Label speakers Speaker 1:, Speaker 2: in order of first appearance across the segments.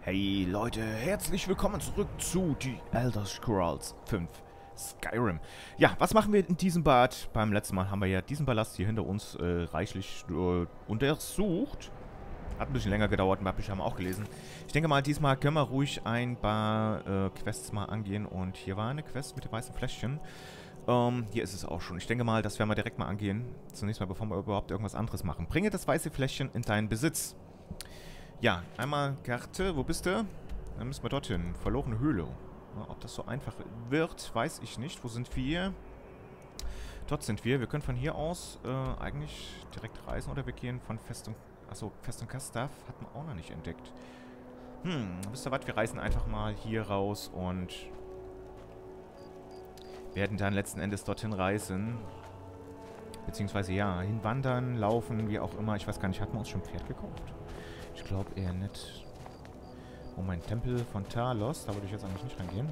Speaker 1: Hey Leute, herzlich willkommen zurück zu The Elder Scrolls 5 Skyrim. Ja, was machen wir in diesem Bad? Beim letzten Mal haben wir ja diesen Palast hier hinter uns reichlich untersucht. Hat ein bisschen länger gedauert, ein paar Bücher haben wir auch gelesen. Ich denke mal, diesmal können wir ruhig ein paar Quests mal angehen. Und hier war eine Quest mit dem weißen Fläschchen. Hier ist es auch schon. Ich denke mal, das werden wir direkt mal angehen. Zunächst mal, bevor wir überhaupt irgendwas anderes machen. Bringe das weiße Fläschchen in deinen Besitz. Ja, einmal Karte. Wo bist du? Dann müssen wir dorthin. Verlorene Höhle. Ja, ob das so einfach wird, weiß ich nicht. Wo sind wir? Dort sind wir. Wir können von hier aus eigentlich direkt reisen oder wir gehen von Festung... Achso, Festung Kastav hat man auch noch nicht entdeckt. Wisst ihr was? Wir reisen einfach mal hier raus und werden dann letzten Endes dorthin reisen. Beziehungsweise ja, hinwandern, laufen, wie auch immer. Ich weiß gar nicht, hatten wir uns schon ein Pferd gekauft? Ich glaube eher nicht. Moment, Tempel von Talos. Da würde ich jetzt eigentlich nicht reingehen.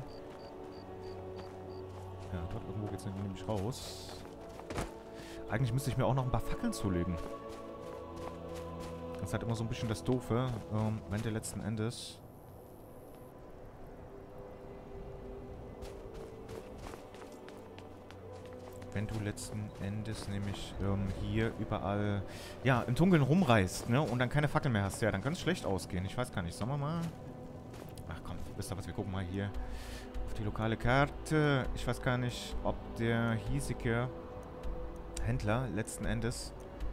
Speaker 1: Ja, dort irgendwo geht es nämlich raus. Eigentlich müsste ich mir auch noch ein paar Fackeln zulegen. Das ist halt immer so ein bisschen das Doofe, wenn der letzten Endes... Wenn du letzten Endes nämlich hier überall, ja, im Dunkeln rumreist, ne, und dann keine Fackel mehr hast, ja, dann kann es schlecht ausgehen. Ich weiß gar nicht, sollen wir mal... Ach komm, wisst ihr was, wir gucken mal hier auf die lokale Karte. Ich weiß gar nicht, ob der hiesige Händler letzten Endes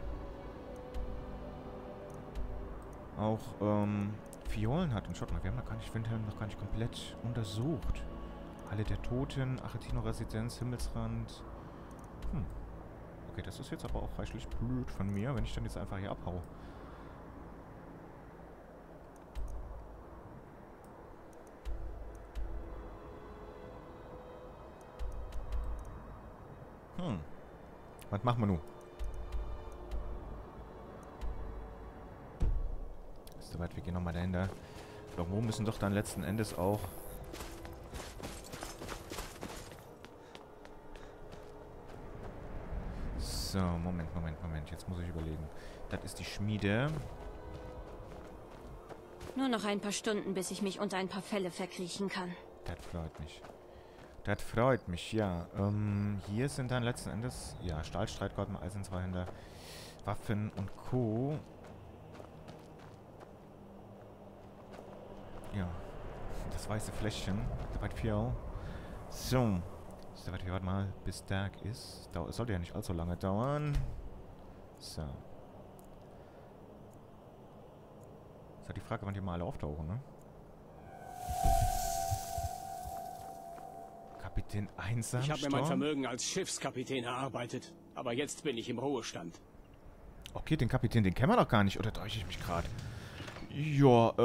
Speaker 1: auch Fiolen hat. Und schaut mal, wir haben noch gar nicht, Windhelm noch gar nicht komplett untersucht. Halle der Toten, Aretino-Residenz, Himmelsrand... Okay, das ist jetzt aber auch reichlich blöd von mir, wenn ich dann jetzt einfach hier abhau. Was machen wir nun? Ist soweit, wir gehen nochmal dahinter. Irgendwo müssen doch dann letzten Endes auch... So, Moment. Jetzt muss ich überlegen. Das ist die Schmiede.
Speaker 2: Nur noch ein paar Stunden, bis ich mich unter ein paar Felle verkriechen kann.
Speaker 1: Das freut mich. Das freut mich, ja. Hier sind dann letzten Endes, ja, Stahlstreitgott, Eisenzweihänder, Waffen und Co. Ja, das weiße Fläschchen. Soweit viel. So. Soweit hier, warte mal, bis Tag ist. Es sollte ja nicht allzu lange dauern. So. Ist halt die Frage, wann die mal alle auftauchen, ne? Kapitän Einsam.
Speaker 3: Ich habe mir mein Vermögen als Schiffskapitän erarbeitet. Aber jetzt bin ich im Ruhestand.
Speaker 1: Okay, den Kapitän, den kennen wir doch gar nicht. Oder täusche ich mich gerade? Ja,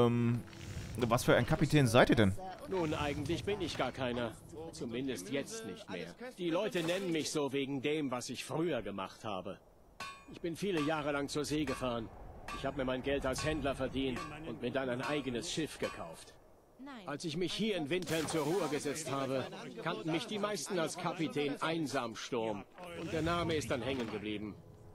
Speaker 1: was für ein Kapitän seid ihr denn?
Speaker 3: Nun, eigentlich bin ich gar keiner. Zumindest jetzt nicht mehr. Die Leute nennen mich so wegen dem, was ich früher gemacht habe. Ich bin viele Jahre lang zur See gefahren. Ich habe mir mein Geld als Händler verdient und mir dann ein eigenes Schiff gekauft. Als ich mich hier in Windhelm zur Ruhe gesetzt habe, kannten mich die meisten als Kapitän Einsamsturm. Und der Name ist dann hängen geblieben.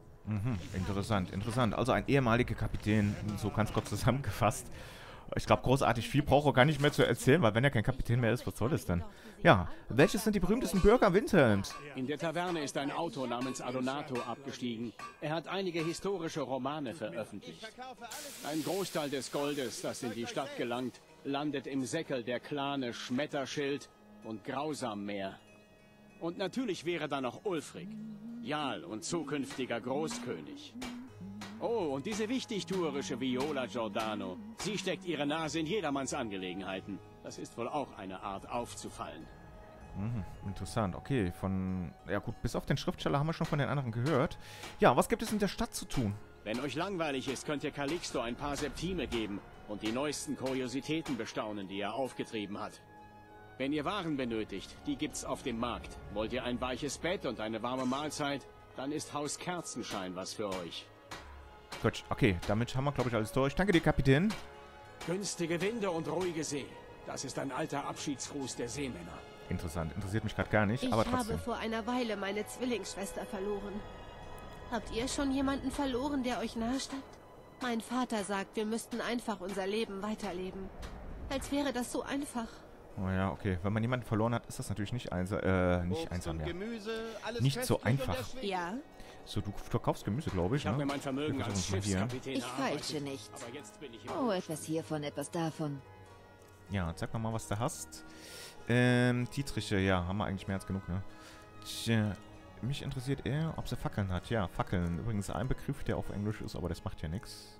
Speaker 1: Interessant. Also ein ehemaliger Kapitän, so ganz kurz zusammengefasst. Ich glaube, großartig viel braucht er gar nicht mehr zu erzählen, weil wenn er kein Kapitän mehr ist, was soll das denn? Ja, welches sind die berühmtesten Bürger Windhelms?
Speaker 3: In der Taverne ist ein Autor namens Adonato abgestiegen. Er hat einige historische Romane veröffentlicht. Ein Großteil des Goldes, das in die Stadt gelangt, landet im Säckel der Clane Schmetterschild und Grausammeer. Und natürlich wäre da noch Ulfric, Jarl und zukünftiger Großkönig. Oh, und diese wichtigtuerische Viola Giordano. Sie steckt ihre Nase in jedermanns Angelegenheiten. Das ist wohl auch eine Art aufzufallen.
Speaker 1: Interessant, okay. Ja gut, bis auf den Schriftsteller haben wir schon von den anderen gehört. Ja, was gibt es in der Stadt zu tun?
Speaker 3: Wenn euch langweilig ist, könnt ihr Calixto ein paar Septime geben und die neuesten Kuriositäten bestaunen, die er aufgetrieben hat. Wenn ihr Waren benötigt, die gibt's auf dem Markt. Wollt ihr ein weiches Bett und eine warme Mahlzeit, dann ist Haus Kerzenschein was für euch.
Speaker 1: Gut, okay, damit haben wir, glaube ich, alles durch. Danke dir, Kapitän.
Speaker 3: Günstige Winde und ruhige See. Das ist ein alter Abschiedsgruß der Seemänner.
Speaker 1: Interessant, interessiert mich gerade gar nicht, aber trotzdem.
Speaker 4: Ich habe vor einer Weile meine Zwillingsschwester verloren. Habt ihr schon jemanden verloren, der euch nahe stand? Mein Vater sagt, wir müssten einfach unser Leben weiterleben. Als wäre das so einfach.
Speaker 1: Oh ja, okay. Wenn man jemanden verloren hat, ist das natürlich nicht einsam, ja. Nicht so einfach.
Speaker 4: Ja?
Speaker 1: So, du verkaufst Gemüse, glaube ich,
Speaker 3: Ich habe
Speaker 1: ne?
Speaker 3: mir mein Vermögen
Speaker 1: Wir
Speaker 3: als
Speaker 1: versuchen es mal hier.
Speaker 3: Schiffskapitän
Speaker 5: Ich feilsche
Speaker 3: erarbeitet.
Speaker 5: nicht.
Speaker 3: Aber jetzt bin ich
Speaker 5: Oh, etwas hiervon, etwas davon.
Speaker 1: Ja, zeig mal, was du hast. Dietriche, ja, haben wir eigentlich mehr als genug, ne? Tja, mich interessiert eher, ob sie Fackeln hat. Ja, Fackeln. Übrigens ein Begriff, der auf Englisch ist, aber das macht ja nichts.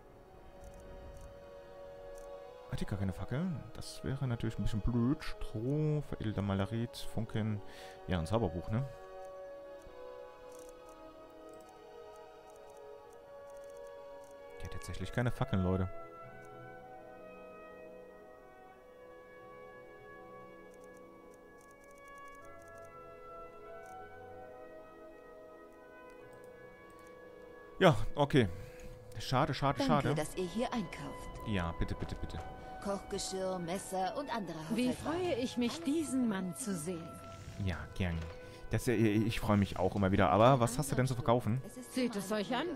Speaker 1: Hat die gar keine Fackeln? Das wäre natürlich ein bisschen blöd. Stroh, veredelter Malarit, Funken. Ja, ein Zauberbuch, ne? Die hat tatsächlich keine Fackeln, Leute. Ja, okay. Schade, schade,
Speaker 5: Danke,
Speaker 1: schade.
Speaker 5: dass ihr hier einkauft.
Speaker 1: Ja, bitte, bitte, bitte.
Speaker 5: Kochgeschirr, Messer und andere
Speaker 6: Wie
Speaker 5: Haushaltswaren.
Speaker 6: freue ich mich, diesen Mann zu sehen.
Speaker 1: Ja, gern. Ich freue mich auch immer wieder. Aber was hast du denn zu verkaufen?
Speaker 6: Seht es euch an.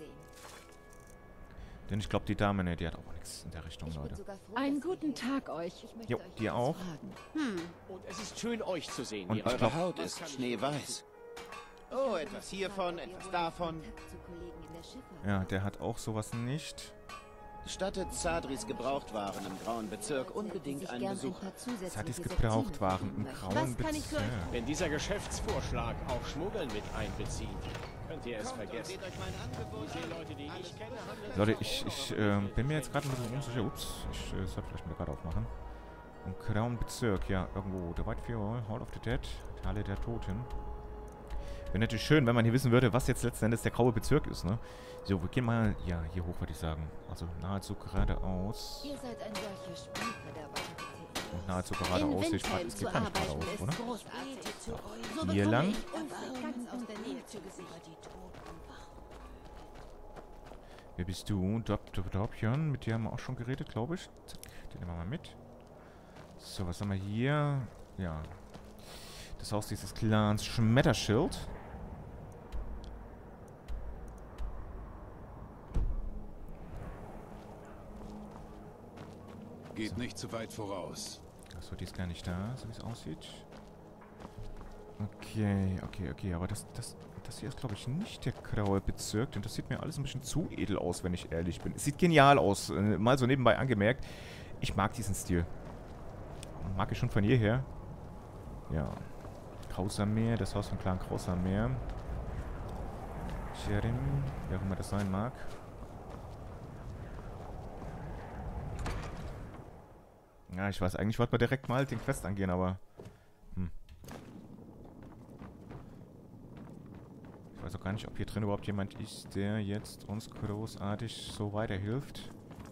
Speaker 1: Denn ich glaube, die Dame, ne, die hat auch nichts in der Richtung, Leute.
Speaker 6: Einen guten Tag euch.
Speaker 1: Jo, dir auch.
Speaker 3: Und es ist schön, euch zu sehen.
Speaker 1: Und
Speaker 3: ihr
Speaker 1: ich glaub-
Speaker 7: Eure Haut ist schneeweiß. Oh, etwas hiervon, etwas davon.
Speaker 1: Ja, der hat auch sowas nicht.
Speaker 7: Stattet Zadris Gebrauchtwaren im grauen Bezirk unbedingt einen Besuch.
Speaker 1: Sadis Gebrauchtwaren im grauen
Speaker 4: Was kann ich für euch
Speaker 1: Bezirk.
Speaker 3: Wenn dieser Geschäftsvorschlag auch Schmuggeln mit einbezieht, könnt ihr es vergessen. Die Leute, die ich kenne, handeln
Speaker 1: Leute, ich bin mir jetzt gerade ein bisschen unsicher. Ups, ich sollte vielleicht mal gerade aufmachen. Im grauen Bezirk, ja, irgendwo. The White Fuel, Hall of the Dead, Halle der Toten. Wäre natürlich schön, wenn man hier wissen würde, was jetzt letzten Endes der graue Bezirk ist, ne? So, wir gehen mal, ja, hier hoch, würde ich sagen. Also nahezu geradeaus.
Speaker 5: Ihr seid ein solcher Spielverderber.
Speaker 1: Und nahezu
Speaker 4: In
Speaker 1: geradeaus sehe ich gerade,
Speaker 4: Windhelm
Speaker 1: es
Speaker 4: zu
Speaker 1: geht gar nicht
Speaker 4: arbeiten
Speaker 1: geradeaus,
Speaker 4: ist
Speaker 1: oder?
Speaker 4: großartig. So
Speaker 1: Hier
Speaker 4: bekomme
Speaker 1: lang?
Speaker 4: ich Erfolg ganz aus der Nähe zu Gesicht.
Speaker 1: Wer bist du? Dopjon, mit dir haben wir auch schon geredet, glaube ich. Zack, den nehmen wir mal mit. So, was haben wir hier? Ja. Das Haus dieses Clans Schmetterschild.
Speaker 8: Geht nicht zu weit voraus.
Speaker 1: Achso, die ist gar nicht da, so wie es aussieht. Okay, aber das hier ist, glaube ich, nicht der graue Bezirk, denn das sieht mir alles ein bisschen zu edel aus, wenn ich ehrlich bin. Es sieht genial aus, mal so nebenbei angemerkt. Ich mag diesen Stil. Mag ich schon von jeher. Ja. Krausermeer, das Haus von Clan Krausermeer. Cherim, wer auch immer das sein mag. Ja, ich weiß, eigentlich wollten wir direkt mal den Quest angehen, aber... Ich weiß auch gar nicht, ob hier drin überhaupt jemand ist, der jetzt uns großartig so weiterhilft.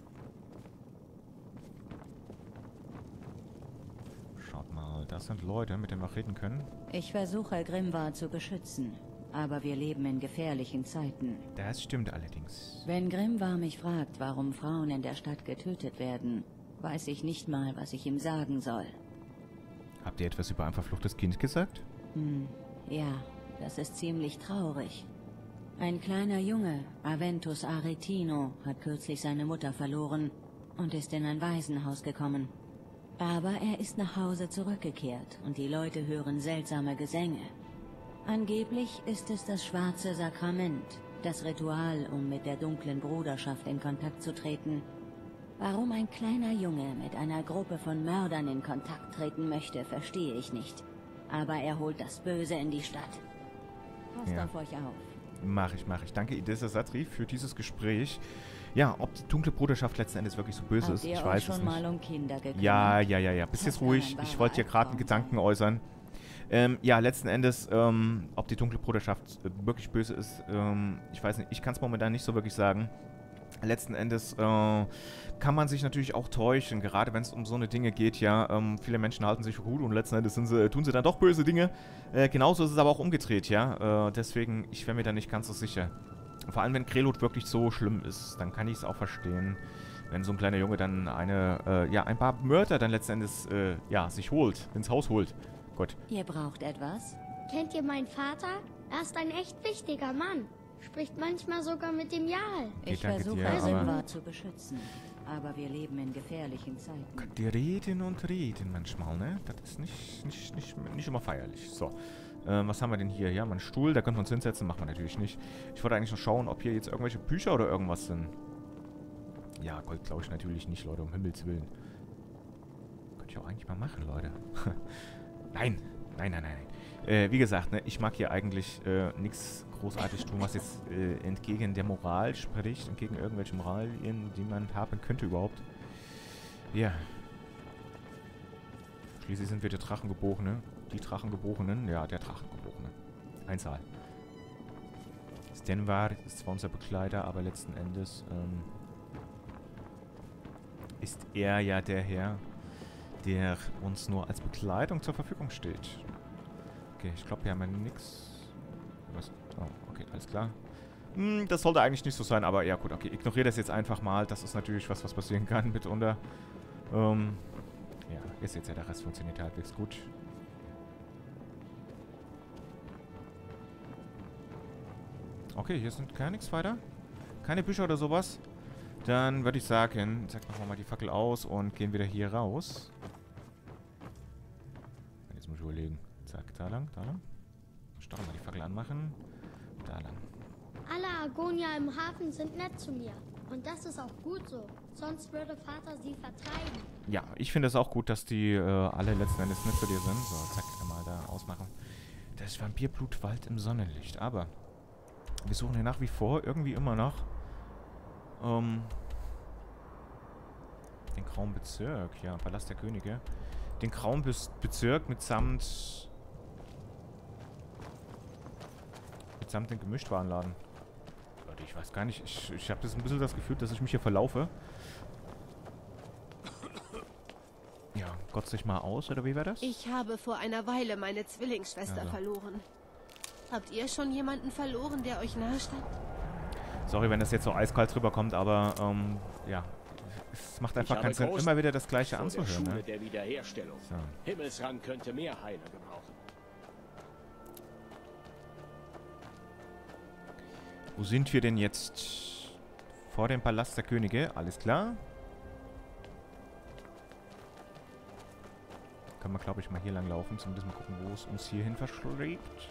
Speaker 1: Schaut mal, das sind Leute, mit denen wir reden können.
Speaker 9: Ich versuche, Grimvar zu beschützen. Aber wir leben in gefährlichen Zeiten.
Speaker 1: Das stimmt allerdings.
Speaker 9: Wenn Grimvar mich fragt, warum Frauen in der Stadt getötet werden, weiß ich nicht mal, was ich ihm sagen soll.
Speaker 1: Habt ihr etwas über ein verfluchtes Kind gesagt?
Speaker 9: Ja, das ist ziemlich traurig. Ein kleiner Junge, Aventus Aretino, hat kürzlich seine Mutter verloren und ist in ein Waisenhaus gekommen. Aber er ist nach Hause zurückgekehrt und die Leute hören seltsame Gesänge. Angeblich ist es das schwarze Sakrament, das Ritual, um mit der dunklen Bruderschaft in Kontakt zu treten. Warum ein kleiner Junge mit einer Gruppe von Mördern in Kontakt treten möchte, verstehe ich nicht. Aber er holt das Böse in die Stadt. Passt
Speaker 1: Ja.
Speaker 9: auf euch auf.
Speaker 1: Mach ich. Danke, Idessa Satri, für dieses Gespräch. Ja, ob die dunkle Bruderschaft letzten Endes wirklich so böse
Speaker 9: Habt
Speaker 1: ist,
Speaker 9: ihr
Speaker 1: ich
Speaker 9: euch
Speaker 1: weiß es
Speaker 9: schon
Speaker 1: nicht.
Speaker 9: mal um Kinder gekümmert?
Speaker 1: Ja. Bist jetzt
Speaker 9: Das kann
Speaker 1: ruhig.
Speaker 9: ein
Speaker 1: Ich
Speaker 9: wahrer
Speaker 1: wollte hier gerade einen
Speaker 9: Albtraum
Speaker 1: Gedanken äußern. Ja, letzten Endes, ob die dunkle Bruderschaft wirklich böse ist, ich weiß nicht, ich kann es momentan nicht so wirklich sagen. Letzten Endes kann man sich natürlich auch täuschen, gerade wenn es um so eine Dinge geht, ja. Viele Menschen halten sich für gut und letzten Endes tun sie dann doch böse Dinge. Genauso ist es aber auch umgedreht, ja. Deswegen, ich wäre mir da nicht ganz so sicher. Vor allem, wenn Krelot wirklich so schlimm ist, dann kann ich es auch verstehen, wenn so ein kleiner Junge dann ein paar Mörder dann letzten Endes, sich holt, ins Haus holt. Gut.
Speaker 9: Ihr braucht etwas?
Speaker 10: Kennt ihr meinen Vater? Er ist ein echt wichtiger Mann. Spricht manchmal sogar mit dem Jarl.
Speaker 9: Ich
Speaker 1: danke
Speaker 9: versuche,
Speaker 1: dir, aber-
Speaker 9: Grimvar zu beschützen. aber wir leben in gefährlichen Zeiten.
Speaker 1: Die reden und reden manchmal, ne? Das ist nicht immer feierlich. So, was haben wir denn hier? Ja, mal einen Stuhl, da können wir uns hinsetzen. Machen wir natürlich nicht. Ich wollte eigentlich noch schauen, ob hier jetzt irgendwelche Bücher oder irgendwas sind. Ja, Gold glaube ich natürlich nicht, Leute, um Himmels Willen. Könnte ich auch eigentlich mal machen, Leute. Nein. Wie gesagt, ne, ich mag hier eigentlich nichts großartig tun, was jetzt entgegen der Moral spricht, entgegen irgendwelchen Moralien, die man haben könnte überhaupt. Ja. Schließlich sind wir der Drachengeborene. Die Drachengeborenen. Ja, der Drachengeborene. Einzahl. Stenvar ist zwar unser Begleiter, aber letzten Endes ist er ja der Herr, der uns nur als Begleitung zur Verfügung steht. Okay, ich glaube, wir haben ja nichts. Oh, okay, alles klar. Das sollte eigentlich nicht so sein, aber ja gut, okay. Ignoriere das jetzt einfach mal. Das ist natürlich was passieren kann mitunter. Ja, jetzt ja, der Rest funktioniert halbwegs gut. Okay, hier sind gar nichts weiter. Keine Bücher oder sowas. Dann würde ich sagen, zack, machen wir mal die Fackel aus und gehen wieder hier raus. Jetzt muss ich überlegen. Zack, da lang. Stoppen wir die Fackel anmachen. Da lang.
Speaker 10: Alle Argonier im Hafen sind nett zu mir. Und das ist auch gut so. Sonst würde Vater sie vertreiben.
Speaker 1: Ja, ich finde es auch gut, dass die alle letzten Endes nett zu dir sind. So, zack, mal da ausmachen. Das Vampirblutwald im Sonnenlicht. Aber wir suchen hier nach wie vor irgendwie immer noch den Grauen Bezirk. Ja, Palast der Könige. Den Grauen Bezirk mitsamt den Gemischtwarenladen. Leute, ich weiß gar nicht. Ich habe ein bisschen das Gefühl, dass ich mich hier verlaufe. Ja, Gott sich mal aus, oder wie war das?
Speaker 4: Ich habe vor einer Weile meine Zwillingsschwester verloren. Habt ihr schon jemanden verloren, der euch nahe stand?
Speaker 1: Sorry, wenn das jetzt so eiskalt rüberkommt, aber ja, es macht einfach keinen Sinn, immer wieder das Gleiche anzuhören.
Speaker 3: Schule der Wiederherstellung.
Speaker 1: So.
Speaker 3: Himmelsrand könnte mehr Heiler gebrauchen.
Speaker 1: Wo sind wir denn jetzt? Vor dem Palast der Könige, alles klar. Können wir, glaube ich, mal hier lang laufen, zumindest mal gucken, wo es uns hierhin verschlägt.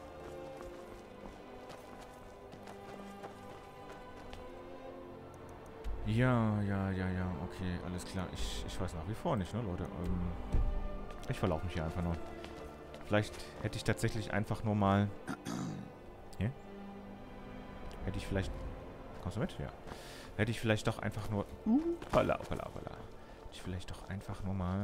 Speaker 1: Ja, okay, alles klar. Ich weiß nach wie vor nicht, ne, Leute. Ich verlaufe mich hier einfach nur. Vielleicht hätte ich tatsächlich einfach nur mal... Hier? Hätte ich vielleicht... Kommst du mit? Ja. Hätte ich vielleicht doch einfach nur... Hätte ich vielleicht doch einfach nur mal...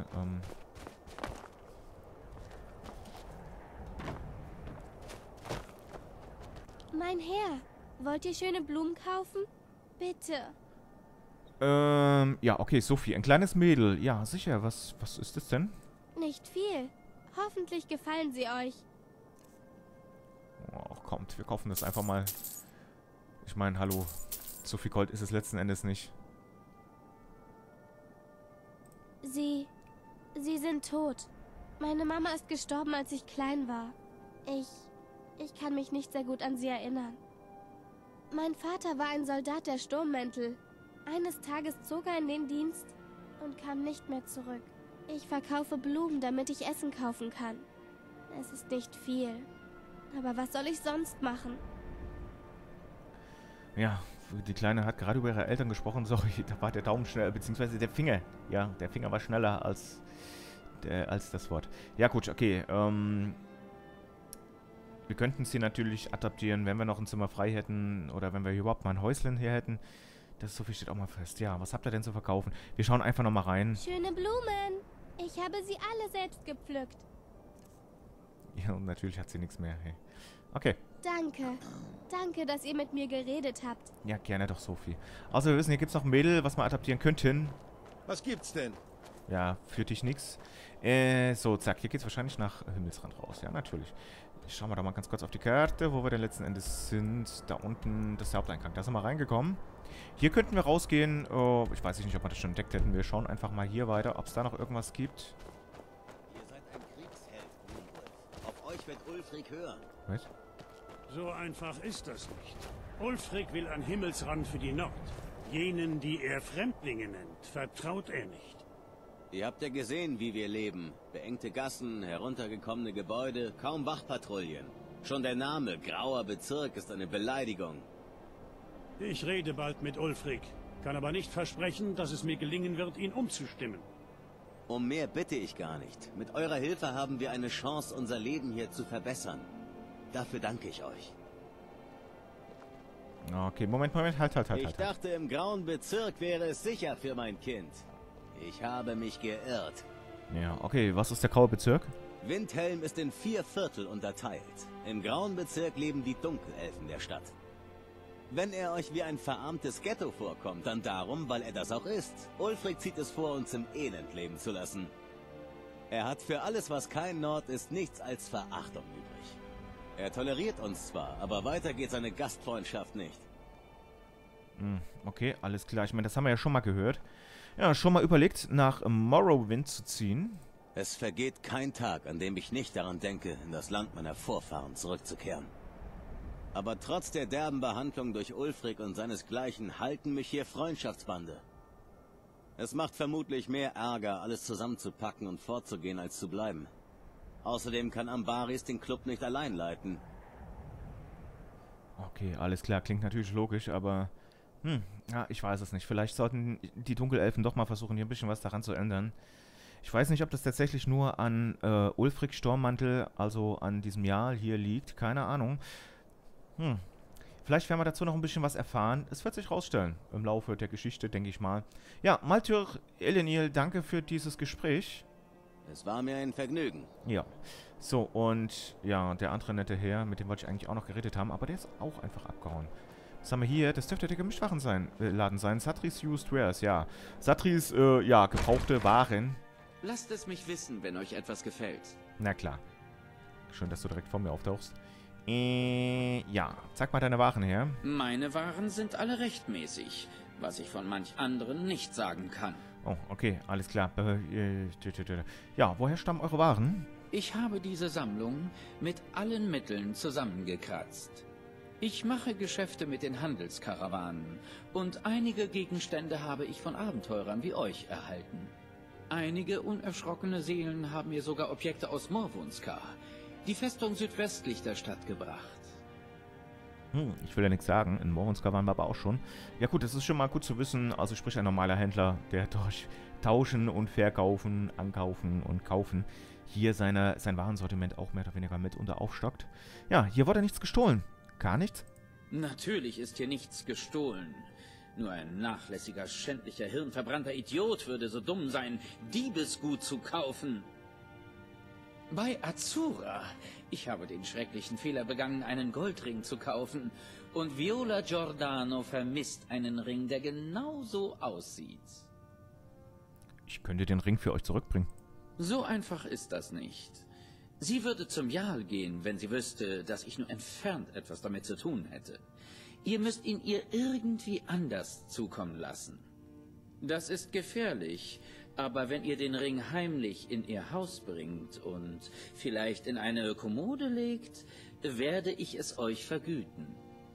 Speaker 10: Mein Herr, wollt ihr schöne Blumen kaufen? Bitte.
Speaker 1: Ja, okay, Sophie, ein kleines Mädel. Ja, sicher. Was ist das denn?
Speaker 10: Nicht viel. Hoffentlich gefallen sie euch.
Speaker 1: Oh, kommt, wir kaufen das einfach mal. Ich meine, hallo. So viel Gold ist es letzten Endes nicht.
Speaker 10: Sie sind tot. Meine Mama ist gestorben, als ich klein war. Ich kann mich nicht sehr gut an sie erinnern. Mein Vater war ein Soldat der Sturmmäntel. Eines Tages zog er in den Dienst und kam nicht mehr zurück. Ich verkaufe Blumen, damit ich Essen kaufen kann. Es ist nicht viel. Aber was soll ich sonst machen?
Speaker 1: Ja, die Kleine hat gerade über ihre Eltern gesprochen. Sorry, da war der Daumen schneller, beziehungsweise der Finger. Ja, der Finger war schneller als das Wort. Ja gut, okay. Wir könnten sie natürlich adaptieren, wenn wir noch ein Zimmer frei hätten oder wenn wir hier überhaupt mal ein Häuschen hier hätten. Das Sophie steht auch mal fest. Ja, was habt ihr denn zu verkaufen? Wir schauen einfach noch mal rein.
Speaker 10: Schöne Blumen. Ich habe sie alle selbst gepflückt.
Speaker 1: Ja, und natürlich hat sie nichts mehr. Hey. Okay.
Speaker 10: Danke. Danke, dass ihr mit mir geredet habt.
Speaker 1: Ja, gerne doch, Sophie. Außer wir wissen, hier gibt es noch ein Mädel, was wir adaptieren könnten.
Speaker 7: Was gibt's denn?
Speaker 1: Ja, für dich nix. So, zack, hier geht's wahrscheinlich nach Himmelsrand raus. Ja, natürlich. Schauen wir doch mal ganz kurz auf die Karte, wo wir denn letzten Endes sind. Da unten, das ist der Haupteingang. Da sind wir reingekommen. Hier könnten wir rausgehen. Ich weiß nicht, ob wir das schon entdeckt hätten. Wir schauen einfach mal hier weiter, ob es da noch irgendwas gibt.
Speaker 7: Ihr seid ein Kriegsheld, Greenwood. Auf euch wird Ulfric hören.
Speaker 1: Was?
Speaker 8: So einfach ist das nicht. Ulfric will an Himmelsrand für die Nord.
Speaker 11: Jenen, die er Fremdlinge nennt, vertraut er nicht.
Speaker 7: Ihr habt ja gesehen, wie wir leben. Beengte Gassen, heruntergekommene Gebäude, kaum Wachpatrouillen. Schon der Name Grauer Bezirk ist eine Beleidigung.
Speaker 11: Ich rede bald mit Ulfric, kann aber nicht versprechen, dass es mir gelingen wird, ihn umzustimmen.
Speaker 7: Um mehr bitte ich gar nicht. Mit eurer Hilfe haben wir eine Chance, unser Leben hier zu verbessern. Dafür danke ich euch.
Speaker 1: Okay, Moment, halt.
Speaker 7: Ich dachte, im Grauen Bezirk wäre es sicher für mein Kind. Ich habe mich geirrt.
Speaker 1: Ja, okay, was ist der Graue Bezirk?
Speaker 7: Windhelm ist in 4 Viertel unterteilt. Im Grauen Bezirk leben die Dunkelelfen der Stadt. Wenn er euch wie ein verarmtes Ghetto vorkommt, dann darum, weil er das auch ist. Ulfric zieht es vor, uns im Elend leben zu lassen. Er hat für alles, was kein Nord ist, nichts als Verachtung übrig. Er toleriert uns zwar, aber weiter geht seine Gastfreundschaft nicht.
Speaker 1: Okay, alles klar. Ich meine, das haben wir ja schon mal gehört. Ja, schon mal überlegt, nach Morrowind zu ziehen.
Speaker 7: Es vergeht kein Tag, an dem ich nicht daran denke, in das Land meiner Vorfahren zurückzukehren. Aber trotz der derben Behandlung durch Ulfric und seinesgleichen halten mich hier Freundschaftsbande. Es macht vermutlich mehr Ärger, alles zusammenzupacken und fortzugehen, als zu bleiben. Außerdem kann Ambaris den Club nicht allein leiten.
Speaker 1: Okay, alles klar. Klingt natürlich logisch, aber... ja, ich weiß es nicht. Vielleicht sollten die Dunkelelfen doch mal versuchen, hier ein bisschen was daran zu ändern. Ich weiß nicht, ob das tatsächlich nur an Ulfric Sturmmantel, also an diesem Jahr hier liegt. Keine Ahnung. Vielleicht werden wir dazu noch ein bisschen was erfahren. Es wird sich rausstellen im Laufe der Geschichte, denke ich mal. Ja, Maltyr Elendil, danke für dieses Gespräch.
Speaker 7: Es war mir ein Vergnügen.
Speaker 1: Ja. So, und ja, der andere nette Herr, mit dem wollte ich eigentlich auch noch geredet haben, aber der ist auch einfach abgehauen. Was haben wir hier? Das dürfte der Gemischtwarenladen sein. Satris Used Wares, ja. Satris, ja, gebrauchte Waren.
Speaker 12: Lasst es mich wissen, wenn euch etwas gefällt.
Speaker 1: Na klar. Schön, dass du direkt vor mir auftauchst. Ja. Zeig mal deine Waren her.
Speaker 12: Meine Waren sind alle rechtmäßig, was ich von manch anderen nicht sagen kann.
Speaker 1: Oh, okay, alles klar. Ja, woher stammen eure Waren?
Speaker 12: Ich habe diese Sammlung mit allen Mitteln zusammengekratzt. Ich mache Geschäfte mit den Handelskarawanen und einige Gegenstände habe ich von Abenteurern wie euch erhalten. Einige unerschrockene Seelen haben mir sogar Objekte aus Morvunskar, die Festung südwestlich der Stadt, gebracht.
Speaker 1: Ich will ja nichts sagen, in Morvunskar waren wir aber auch schon. Ja gut, das ist schon mal gut zu wissen, also sprich ein normaler Händler, der durch Tauschen und Verkaufen, Ankaufen und Kaufen hier sein Warensortiment auch mehr oder weniger mit unter aufstockt. Ja, hier wurde nichts gestohlen. Gar nichts?
Speaker 12: Natürlich ist hier nichts gestohlen. Nur ein nachlässiger, schändlicher, hirnverbrannter Idiot würde so dumm sein, Diebesgut zu kaufen. Bei Azura, ich habe den schrecklichen Fehler begangen, einen Goldring zu kaufen. Und Viola Giordano vermisst einen Ring, der genauso aussieht.
Speaker 1: Ich könnte den Ring für euch zurückbringen.
Speaker 12: So einfach ist das nicht. Sie würde zum Jarl gehen, wenn sie wüsste, dass ich nur entfernt etwas damit zu tun hätte. Ihr müsst ihn ihr irgendwie anders zukommen lassen. Das ist gefährlich, aber wenn ihr den Ring heimlich in ihr Haus bringt und vielleicht in eine Kommode legt, werde ich es euch vergüten.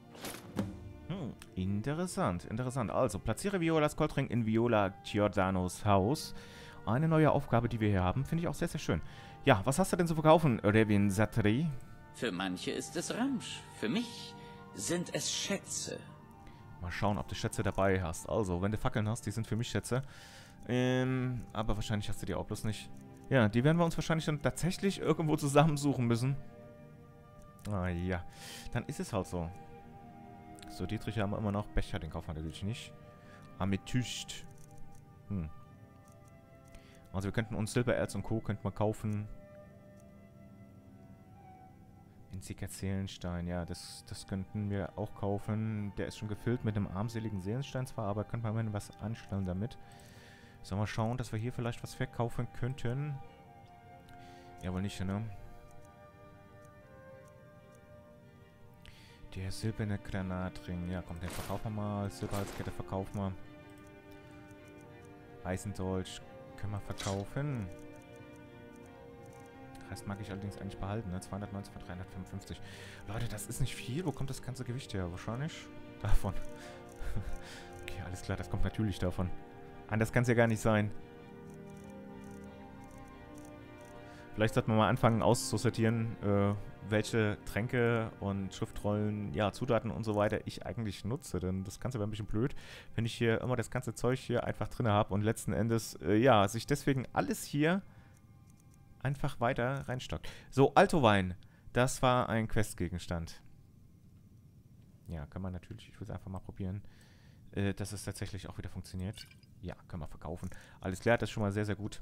Speaker 1: Interessant, interessant. Also, platziere Violas Goldring in Viola Giordanos Haus. Eine neue Aufgabe, die wir hier haben, finde ich auch sehr, sehr schön. Ja, was hast du denn zu verkaufen, Revin Satri?
Speaker 12: Für manche ist es Ramsch, für mich sind es Schätze.
Speaker 1: Mal schauen, ob du Schätze dabei hast. Also, wenn du Fackeln hast, die sind für mich Schätze. Aber wahrscheinlich hast du die auch bloß nicht. Ja, die werden wir uns wahrscheinlich dann tatsächlich irgendwo zusammensuchen müssen. Ah ja, dann ist es halt so. So, Dietrich haben wir immer noch. Becher, den kaufen wir natürlich nicht. Amethyst. Also wir könnten uns Silbererz und Co. könnten wir kaufen. Winziger Seelenstein, ja, das könnten wir auch kaufen. Der ist schon gefüllt mit einem armseligen Seelenstein zwar, aber könnte man mal was anstellen damit. Sollen wir schauen, dass wir hier vielleicht was verkaufen könnten? Ja, wohl nicht, ne? Der silberne Granatring. Ja, komm, den verkaufen wir mal. Silberhalskette verkaufen wir. Eisendolch können wir verkaufen. Den Rest mag ich allerdings eigentlich behalten, ne? 219 von 355. Leute, das ist nicht viel. Wo kommt das ganze Gewicht her? Wahrscheinlich davon. Okay, alles klar, das kommt natürlich davon. Anders kann es ja gar nicht sein. Vielleicht sollten wir mal anfangen auszusortieren, welche Tränke und Schriftrollen, ja, Zutaten und so weiter ich eigentlich nutze. Denn das Ganze wäre ein bisschen blöd, wenn ich hier immer das ganze Zeug hier einfach drin habe und letzten Endes, ja, sich deswegen alles hier einfach weiter reinstockt. So, Altowein. Das war ein Questgegenstand. Ja, kann man natürlich, ich will es einfach mal probieren, dass es tatsächlich auch wieder funktioniert. Ja, können wir verkaufen. Alles klar, das ist schon mal sehr, sehr gut.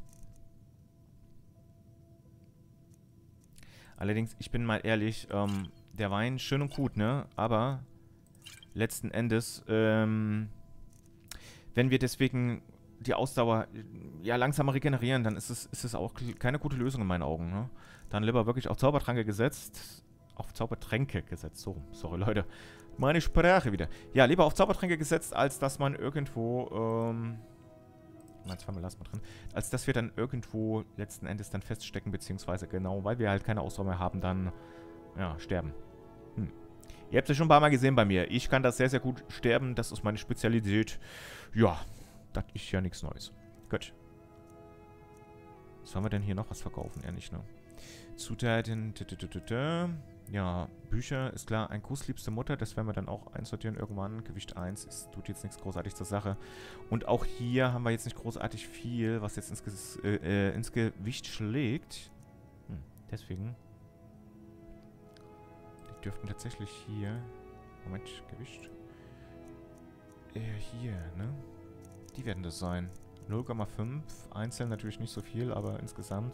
Speaker 1: Allerdings, ich bin mal ehrlich, der Wein schön und gut, ne? Aber letzten Endes, wenn wir deswegen die Ausdauer ja langsamer regenerieren, dann ist es auch keine gute Lösung in meinen Augen, ne? Dann lieber wirklich auf Zaubertränke gesetzt. Auf Zaubertränke gesetzt. So, sorry Leute. Meine Sprache wieder. Ja, lieber auf Zaubertränke gesetzt, als dass man irgendwo, zweimal lassen wir drin. Als dass wir dann irgendwo letzten Endes dann feststecken, beziehungsweise genau, weil wir halt keine Ausdauer mehr haben, dann, ja, sterben. Ihr habt es ja schon ein paar Mal gesehen bei mir. Ich kann das sehr, sehr gut sterben. Das ist meine Spezialität. Ja, das ist ja nichts Neues. Gut. Sollen wir denn hier noch was verkaufen? Eher nicht, ne? Zutaten, ja, Bücher, ist klar, ein Kuss, liebste Mutter, das werden wir dann auch einsortieren irgendwann. Gewicht 1, es tut jetzt nichts großartig zur Sache. Und auch hier haben wir jetzt nicht großartig viel, was jetzt ins Gewicht schlägt. Deswegen. Die dürften tatsächlich hier, Moment, Gewicht. Hier, ne? Die werden das sein. 0,5, einzeln natürlich nicht so viel, aber insgesamt.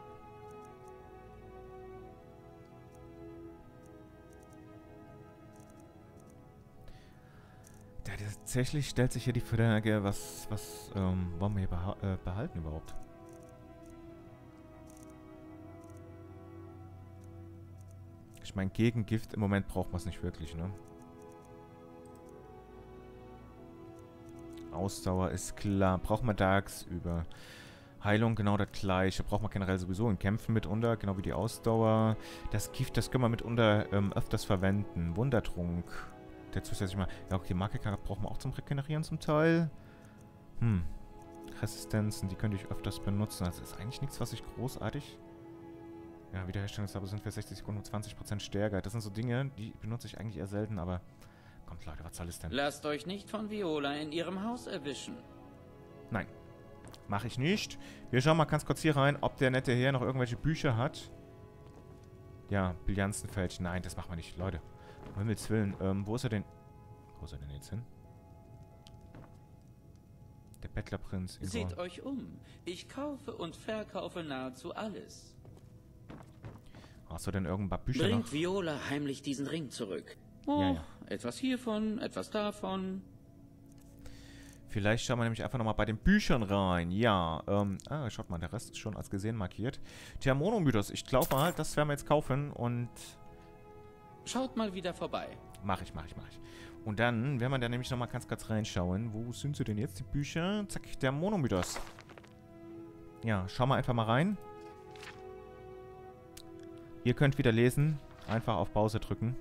Speaker 1: Tatsächlich stellt sich hier die Frage, was wollen wir hier behalten überhaupt? Ich meine, gegen Gift im Moment braucht man es nicht wirklich, ne? Ausdauer ist klar. Braucht man tagsüber. Heilung, genau das gleiche. Braucht man generell sowieso in Kämpfen mitunter, genau wie die Ausdauer. Das Gift, das können wir mitunter öfters verwenden. Wundertrunk. Der zusätzlich mal. Ja, okay, Magika brauchen wir auch zum Regenerieren zum Teil. Resistenzen, die könnte ich öfters benutzen. Also ist eigentlich nichts, was ich großartig. Ja, Wiederherstellungszauber sind für 60 Sekunden um 20% stärker. Das sind so Dinge, die benutze ich eigentlich eher selten, aber. Kommt Leute, was soll es denn?
Speaker 12: Lasst euch nicht von Viola in ihrem Haus erwischen.
Speaker 1: Nein. Mache ich nicht. Wir schauen mal ganz kurz hier rein, ob der nette Herr noch irgendwelche Bücher hat. Ja, Brillanzenfeld. Nein, das machen wir nicht. Leute. Um Himmels Willen. Wo ist er denn? Wo ist er denn jetzt hin? Der Bettlerprinz.
Speaker 12: Seht euch um. Ich kaufe und verkaufe nahezu alles.
Speaker 1: Hast du denn irgendein paar Bücher
Speaker 12: Bringt
Speaker 1: noch?
Speaker 12: Viola heimlich diesen Ring zurück. Oh, ja. Etwas hiervon, etwas davon.
Speaker 1: Vielleicht schauen wir nämlich einfach nochmal bei den Büchern rein. Ja, schaut mal, der Rest ist schon als gesehen markiert. Tja, Monomythos, ich glaube halt, das werden wir jetzt kaufen und...
Speaker 12: Schaut mal wieder vorbei.
Speaker 1: Mach ich. Und dann werden wir da nämlich nochmal ganz kurz reinschauen. Wo sind sie denn jetzt, die Bücher? Zack, der Monomythos. Ja, schauen wir einfach mal rein. Ihr könnt wieder lesen. Einfach auf Pause drücken.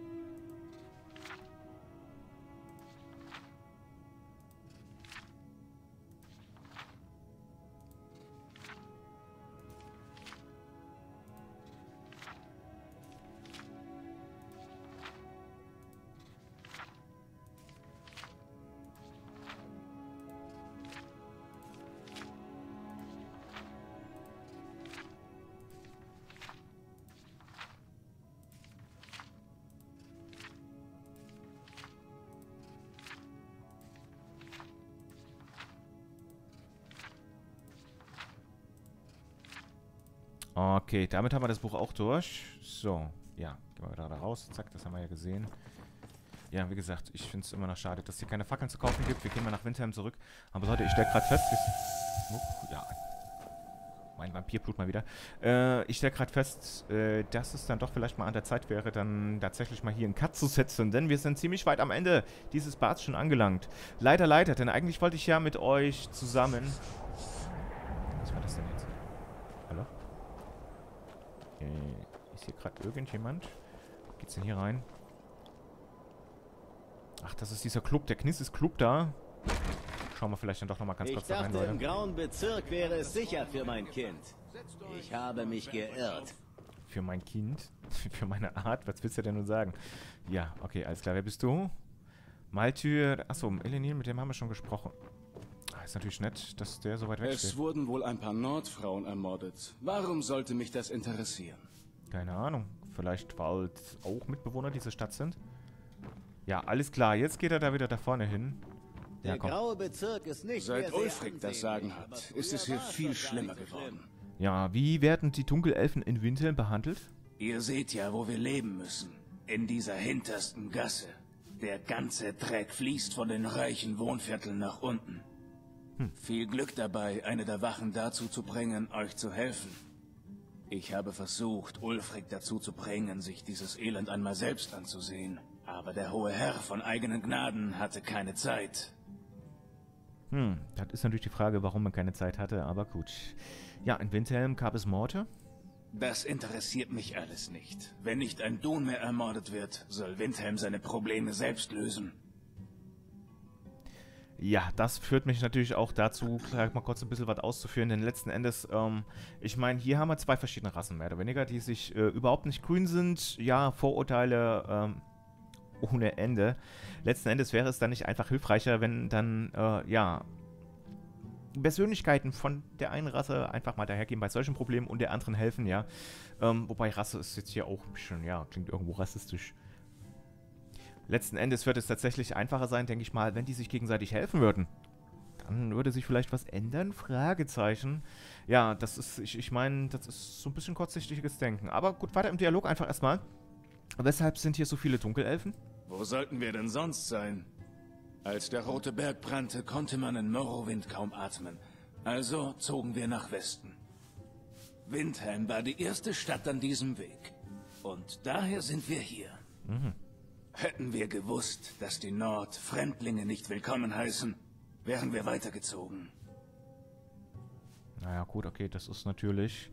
Speaker 1: Okay, damit haben wir das Buch auch durch. So, ja, gehen wir wieder da raus. Zack, das haben wir ja gesehen. Ja, wie gesagt, ich finde es immer noch schade, dass es hier keine Fackeln zu kaufen gibt. Wir gehen mal nach Windhelm zurück. Aber Leute, ich stelle gerade fest... ja, mein Vampirblut mal wieder. Ich stelle gerade fest, dass es dann doch vielleicht mal an der Zeit wäre, dann tatsächlich mal hier einen Cut zu setzen. Denn wir sind ziemlich weit am Ende dieses Parts schon angelangt. Leider, denn eigentlich wollte ich ja mit euch zusammen... Was war das denn jetzt? Hallo? Ist hier gerade irgendjemand? Geht's denn hier rein? Ach, das ist dieser Club, der Knisses Club da. Schauen wir vielleicht dann doch nochmal ganz kurz da rein,
Speaker 7: Leute.
Speaker 1: Leute.
Speaker 7: Im grauen Bezirk wäre es sicher für mein Kind. Ich habe mich geirrt.
Speaker 1: Für mein Kind? Für meine Art? Was willst du denn nun sagen? Ja, okay, alles klar. Wer bist du? Maltyr. Achso, Elenil, mit dem haben wir schon gesprochen. Ist natürlich nett, dass der so weit weg steht.
Speaker 8: Es wurden wohl ein paar Nordfrauen ermordet. Warum sollte mich das interessieren?
Speaker 1: Keine Ahnung. Vielleicht, weil auch Mitbewohner dieser Stadt sind? Ja, alles klar. Jetzt geht er da wieder da vorne hin. Ja,
Speaker 7: Der graue Bezirk ist nicht
Speaker 8: Seit
Speaker 7: mehr sehr
Speaker 8: Ulfric das Sagen hat, ist es hier viel schlimmer geworden.
Speaker 1: Ja, wie werden die Dunkelelfen in Windhelm behandelt?
Speaker 8: Ihr seht ja, wo wir leben müssen. In dieser hintersten Gasse. Der ganze Dreck fließt von den reichen Wohnvierteln nach unten. Viel Glück dabei, eine der Wachen dazu zu bringen, euch zu helfen. Ich habe versucht, Ulfric dazu zu bringen, sich dieses Elend einmal selbst anzusehen. Aber der hohe Herr von eigenen Gnaden hatte keine Zeit.
Speaker 1: Das ist natürlich die Frage, warum man keine Zeit hatte, aber gut. Ja, in Windhelm gab es Morde.
Speaker 8: Das interessiert mich alles nicht. Wenn nicht ein Dun mehr ermordet wird, soll Windhelm seine Probleme selbst lösen.
Speaker 1: Ja, das führt mich natürlich auch dazu, gleich mal kurz ein bisschen was auszuführen, denn letzten Endes, ich meine, hier haben wir zwei verschiedene Rassen, mehr oder weniger, die sich überhaupt nicht grün sind. Ja, Vorurteile ohne Ende. Letzten Endes wäre es dann nicht einfach hilfreicher, wenn dann, ja, Persönlichkeiten von der einen Rasse einfach mal dahergehen bei solchen Problemen und der anderen helfen, ja. Wobei Rasse ist jetzt hier auch ein bisschen, ja, klingt irgendwo rassistisch. Letzten Endes wird es tatsächlich einfacher sein, denke ich mal, wenn die sich gegenseitig helfen würden. Dann würde sich vielleicht was ändern? Fragezeichen. Ja, das ist, ich meine, das ist so ein bisschen kurzsichtiges Denken. Aber gut, weiter im Dialog einfach erstmal. Weshalb sind hier so viele Dunkelelfen?
Speaker 8: Wo sollten wir denn sonst sein? Als der Rote Berg brannte, konnte man in Morrowind kaum atmen. Also zogen wir nach Westen. Windhelm war die erste Stadt an diesem Weg. Und daher sind wir hier. Hätten wir gewusst, dass die Nord Fremdlinge nicht willkommen heißen, wären wir weitergezogen.
Speaker 1: Naja, gut, okay, das ist natürlich...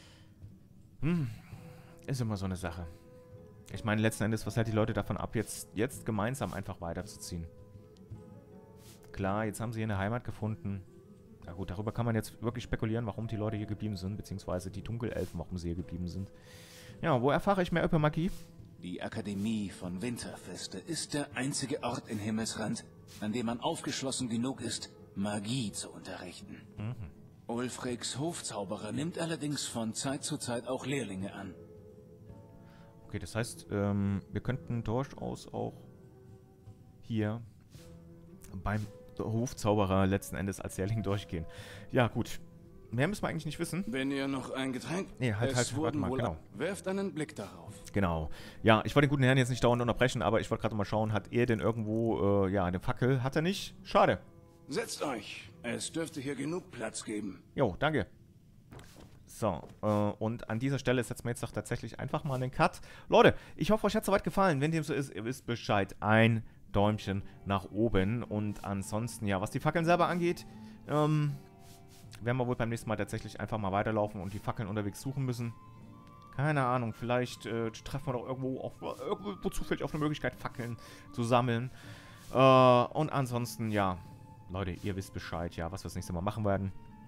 Speaker 1: ist immer so eine Sache. Ich meine, letzten Endes, was hält die Leute davon ab, jetzt gemeinsam einfach weiterzuziehen? Klar, jetzt haben sie hier eine Heimat gefunden. Na gut, darüber kann man jetzt wirklich spekulieren, warum die Leute hier geblieben sind, beziehungsweise die Dunkelelfen, warum sie hier geblieben sind. Ja, wo erfahre ich mehr über Magie?
Speaker 8: Die Akademie von Winterfeste ist der einzige Ort in Himmelsrand, an dem man aufgeschlossen genug ist, Magie zu unterrichten. Ulfrics Hofzauberer nimmt allerdings von Zeit zu Zeit auch Lehrlinge an.
Speaker 1: Okay, das heißt, wir könnten durchaus auch hier beim Hofzauberer letzten Endes als Lehrling durchgehen. Ja, gut. Mehr müssen wir eigentlich nicht wissen.
Speaker 8: Wenn ihr noch ein Getränk...
Speaker 1: Nee, halt, warte mal, genau.
Speaker 8: Werft einen Blick darauf.
Speaker 1: Genau. Ja, ich wollte den guten Herrn jetzt nicht dauernd unterbrechen, aber ich wollte gerade mal schauen, hat er denn irgendwo, ja, eine Fackel? Hat er nicht? Schade.
Speaker 8: Setzt euch. Es dürfte hier genug Platz geben.
Speaker 1: Jo, danke. So, und an dieser Stelle setzen wir jetzt doch tatsächlich einfach mal einen Cut. Leute, ich hoffe, euch hat es soweit gefallen. Wenn dem so ist, ihr wisst Bescheid. Ein Däumchen nach oben. Und ansonsten, ja, was die Fackeln selber angeht, werden wir wohl beim nächsten Mal tatsächlich einfach mal weiterlaufen und die Fackeln unterwegs suchen müssen. Keine Ahnung, vielleicht treffen wir doch irgendwo zufällig auf eine Möglichkeit, Fackeln zu sammeln. Und ansonsten, ja, Leute, ihr wisst Bescheid, ja, was wir das nächste Mal machen werden.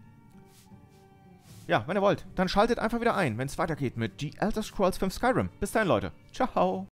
Speaker 1: Ja, wenn ihr wollt, dann schaltet einfach wieder ein, wenn es weitergeht mit The Elder Scrolls 5 Skyrim. Bis dahin, Leute. Ciao.